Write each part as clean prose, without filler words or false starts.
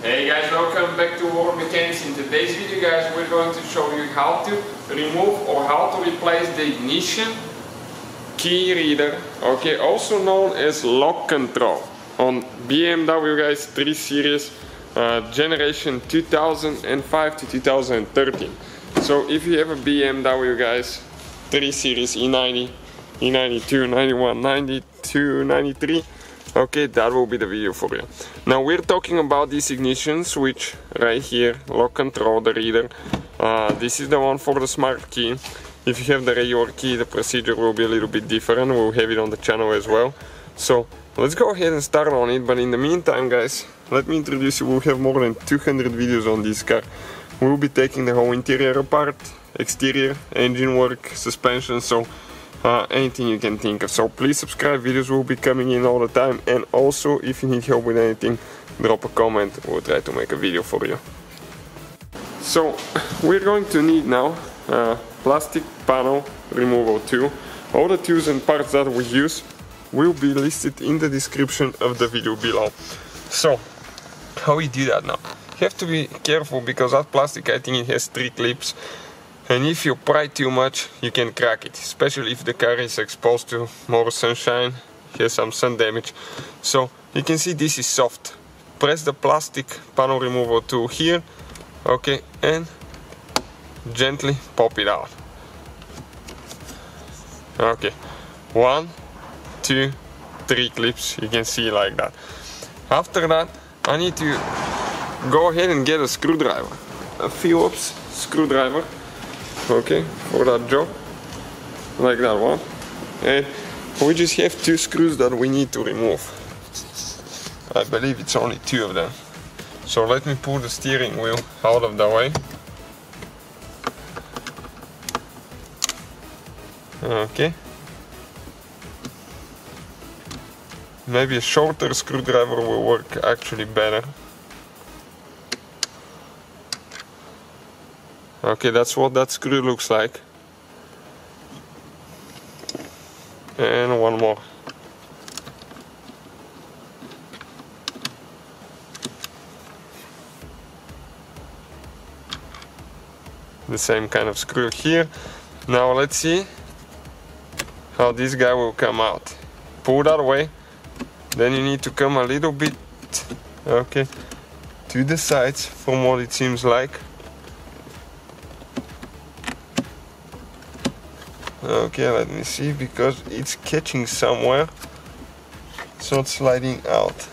Hey guys, welcome back to World Mechanics. In today's video guys, we're going to show you how to remove or how to replace the ignition key reader, okay, also known as lock control on BMW guys 3 Series generation 2005 to 2013. So if you have a BMW guys 3 Series E90, E92, 91, 92, 93, okay, that will be the video for you. Now we're talking about this ignition switch right here, lock control, the reader. This is the one for the smart key. If you have the regular key, the procedure will be a little bit different. We'll have it on the channel as well. So let's go ahead and start on it. But in the meantime guys, let me introduce you. We'll have more than 200 videos on this car. We'll be taking the whole interior apart, exterior, engine work, suspension, so anything you can think of. So please subscribe, videos will be coming in all the time, and also if you need help with anything, drop a comment, we'll try to make a video for you. So we're going to need now plastic panel removal tool. All the tools and parts that we use will be listed in the description of the video below. So how we do that now? You have to be careful because that plastic, I think it has 3 clips. And if you pry too much, you can crack it, especially if the car is exposed to more sunshine, has some sun damage. So you can see this is soft. Press the plastic panel removal tool here, okay, and gently pop it out. Okay, 1, 2, 3 clips, you can see like that. After that, I need to go ahead and get a screwdriver, a Phillips screwdriver. Okay, for that job, like that one, and we just have 2 screws that we need to remove. I believe it's only 2 of them. So let me pull the steering wheel out of the way. Okay, maybe a shorter screwdriver will work actually better. Okay, that's what that screw looks like. And one more. The same kind of screw here. Now let's see how this guy will come out. Pull that away. Then you need to come a little bit, okay, to the sides from what it seems like. Okay, let me see, because it's catching somewhere, so it's sliding out.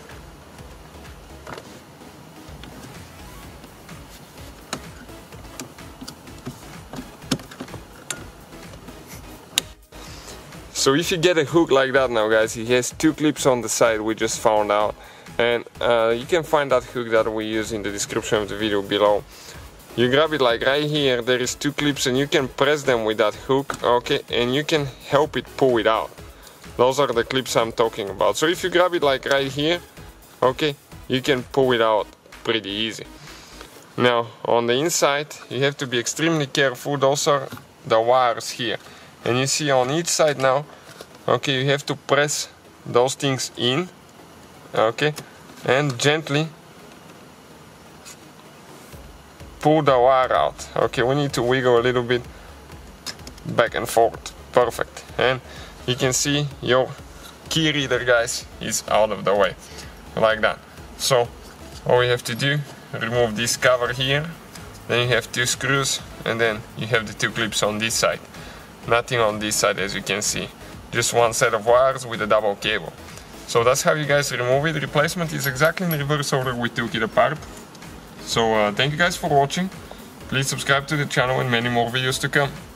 So if you get a hook like that now guys, it has 2 clips on the side, we just found out, and you can find that hook that we use in the description of the video below. You grab it like right here, there is 2 clips and you can press them with that hook, okay, and you can help it pull it out. Those are the clips I'm talking about. So if you grab it like right here, okay, you can pull it out pretty easy. Now on the inside, you have to be extremely careful. Those are the wires here. And you see on each side now, okay, you have to press those things in, okay, and gently pull the wire out. Okay, we need to wiggle a little bit back and forth. Perfect. And you can see your key reader guys is out of the way, like that. So all we have to do, remove this cover here, then you have 2 screws, and then you have the 2 clips on this side. Nothing on this side, as you can see, just 1 set of wires with a double cable. So that's how you guys remove it. Replacement is exactly in reverse order we took it apart. So thank you guys for watching. Please subscribe to the channel and many more videos to come.